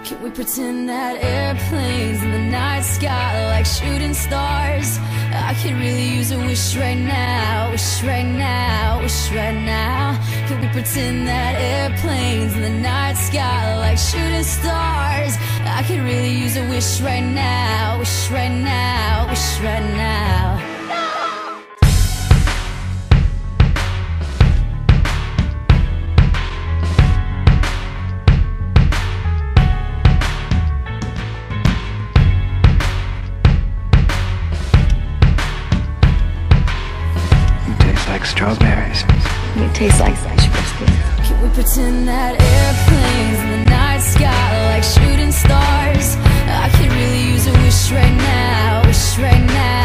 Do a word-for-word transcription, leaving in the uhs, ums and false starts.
Can we pretend that airplanes in the night sky like shooting stars? I could really use a wish right now, wish right now, wish right now. Can we pretend that airplanes in the night sky like shooting stars? I could really use a wish right now, wish right now, wish right now. Like strawberries. It tastes like rice biscuits. Can we pretend that airplanes in the night sky like shooting stars? I could really use a wish right now, wish right now.